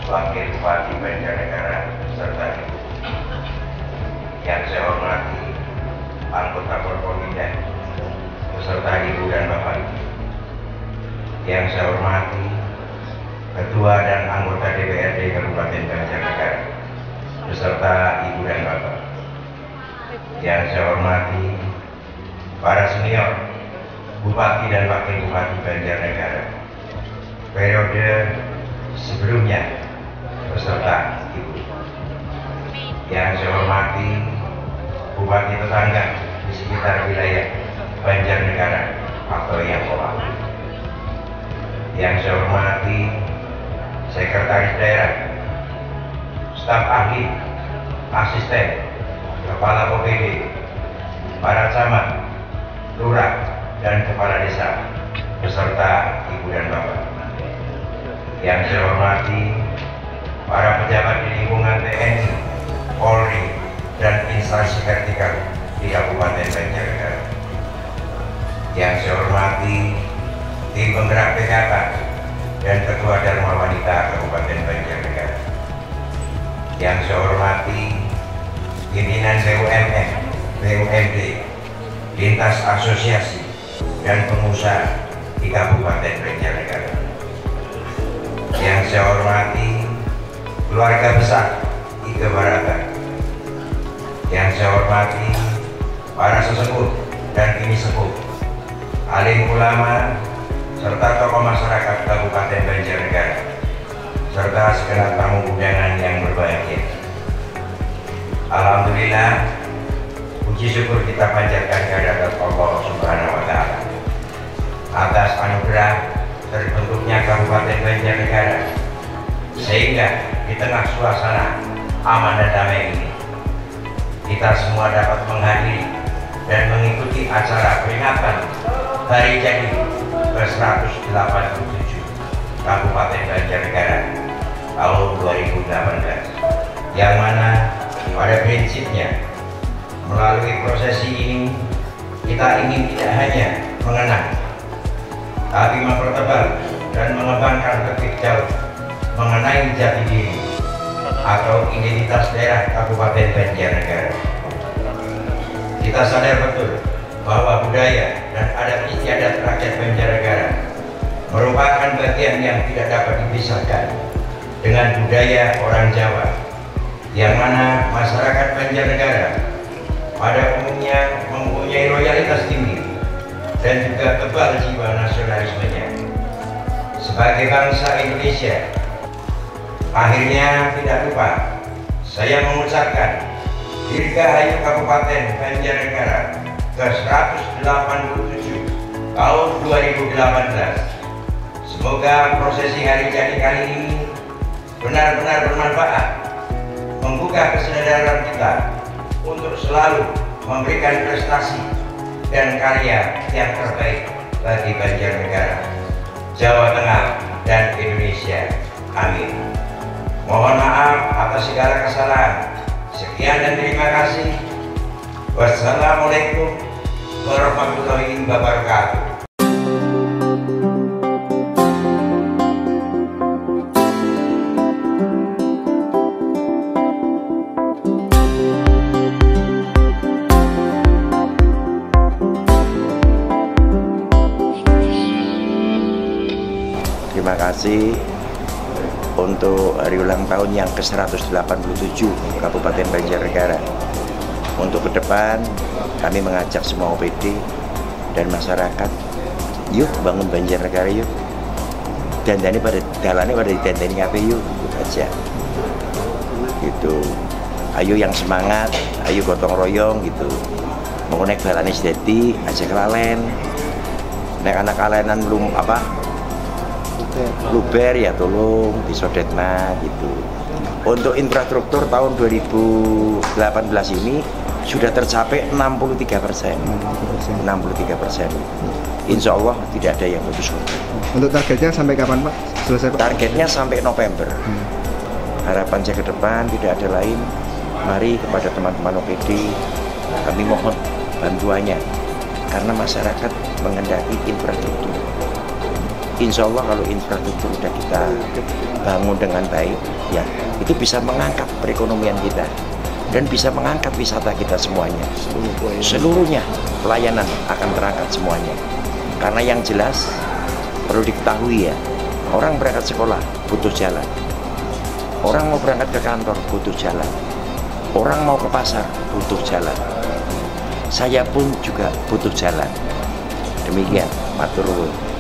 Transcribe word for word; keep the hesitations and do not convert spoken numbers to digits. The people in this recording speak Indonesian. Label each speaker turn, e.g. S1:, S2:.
S1: Wakil Bupati Banjarnegara serta Ibu. Yang saya hormati anggota Forkominda beserta Ibu dan Bapak. Yang saya hormati Ketua dan anggota D P R D Kabupaten Banjarnegara beserta Ibu dan Bapak. Yang saya hormati para senior Bupati dan Wakil Bupati Banjarnegara periode sebelumnya beserta Ibu. Yang saya hormati Bupati tetangga di sekitar wilayah Banjarnegara atau yang Kolak. Yang saya hormati Sekretaris Daerah, staf ahli, asisten, kepala O P D, para camat, lurah, dan kepala desa beserta Ibu dan Bapak. Yang saya hormati para pejabat di lingkungan T N I, Polri, dan instansi vertikal di Kabupaten Banjarnegara. Yang saya hormati tim penggerak P K K dan Ketua Dharma Wanita Kabupaten Banjarnegara. Yang saya hormati pimpinan B U M N, B U M D, lintas asosiasi dan pengusaha di Kabupaten Banjarnegara. Yang saya hormati keluarga besar Ike Barata. Yang saya hormati para sesepuh dan kini sepuh, alim ulama, serta tokoh masyarakat Kabupaten Banjarnegara, serta segenap tamu undangan yang berbahagia. Alhamdulillah, puji syukur kita panjatkan kehadirat Allah Subhanahu wa Ta'ala atas anugerah terbentuknya Kabupaten Banjarnegara, sehingga di tengah suasana aman dan damai ini kita semua dapat menghadiri dan mengikuti acara peringatan hari jadi ke seratus delapan puluh tujuh Kabupaten Banjarnegara tahun dua ribu delapan belas, yang mana pada prinsipnya melalui prosesi ini kita ingin tidak hanya mengenang, tapi mempertebal dan mengembangkan lebih jauh mengenai jati diri atau identitas daerah Kabupaten Banjarnegara. Kita sadar betul bahwa budaya dan adat istiadat rakyat Banjarnegara merupakan bagian yang tidak dapat dipisahkan dengan budaya orang Jawa, yang mana masyarakat Banjarnegara pada umumnya mempunyai loyalitas tinggi dan juga tebal jiwa nasionalismenya. Sebagai bangsa Indonesia, akhirnya tidak lupa saya mengucapkan Dirgahayu Kabupaten Banjarnegara ke seratus delapan puluh tujuh tahun dua ribu delapan belas. Semoga prosesi hari jadi kali ini benar-benar bermanfaat, membuka kesadaran kita untuk selalu memberikan prestasi dan karya yang terbaik bagi Banjarnegara, Jawa Tengah, dan Indonesia. Amin. Mohon maaf atas segala kesalahan. Sekian dan terima kasih. Wassalamualaikum warahmatullahi wabarakatuh.
S2: Terima kasih untuk hari ulang tahun yang ke seratus delapan puluh tujuh Kabupaten Banjarnegara. Untuk ke depan kami mengajak semua O P D dan masyarakat, yuk bangun Banjarnegara yuk. Dandani pada dalane pada didandani ngapain yuk, yuk aja. Gitu. Ayo yang semangat, ayo gotong royong gitu. Mau naik balane sedeti aja kelalen. Nek anak kalenan belum apa? Luber ya tolong disodetna gitu. Untuk infrastruktur tahun dua ribu delapan belas ini sudah tercapai enam puluh tiga persen. enam puluh tiga persen. Insya Allah tidak ada yang putus.
S3: Untuk targetnya sampai kapan Pak? Selesai Pak?
S2: Targetnya sampai November. Hmm. Harapan saya ke depan tidak ada lain. Mari kepada teman-teman O P D kami mohon bantuannya, karena masyarakat mengendaki infrastruktur. insya Allah kalau infrastruktur sudah kita bangun dengan baik, ya itu bisa mengangkat perekonomian kita dan bisa mengangkat wisata kita semuanya. Seluruhnya pelayanan akan terangkat semuanya. Karena yang jelas perlu diketahui ya, orang berangkat sekolah butuh jalan, orang mau berangkat ke kantor butuh jalan, orang mau ke pasar butuh jalan, saya pun juga butuh jalan. Demikian, matur nuwun.